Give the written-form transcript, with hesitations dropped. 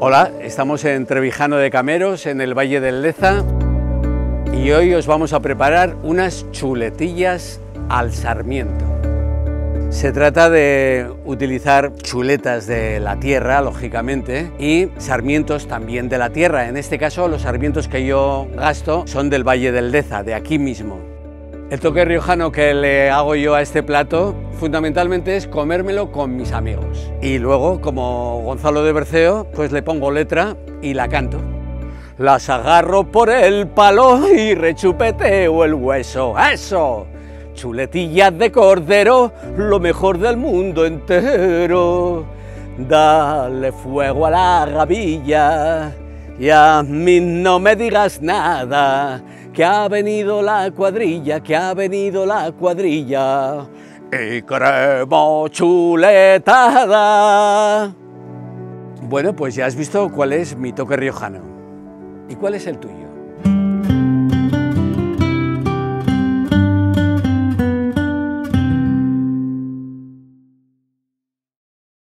Hola, estamos en Trevijano de Cameros, en el Valle del Leza, y hoy os vamos a preparar unas chuletillas al sarmiento. Se trata de utilizar chuletas de la tierra, lógicamente, y sarmientos también de la tierra. En este caso, los sarmientos que yo gasto son del Valle del Leza, de aquí mismo. El toque riojano que le hago yo a este plato fundamentalmente es comérmelo con mis amigos. Y luego, como Gonzalo de Berceo, pues le pongo letra y la canto. Las agarro por el palo y rechupeteo el hueso. ¡Eso! Chuletillas de cordero, lo mejor del mundo entero. Dale fuego a la gavilla y a mí no me digas nada, que ha venido la cuadrilla, que ha venido la cuadrilla, y queremos chuletada. Bueno, pues ya has visto cuál es mi toque riojano. ¿Y cuál es el tuyo?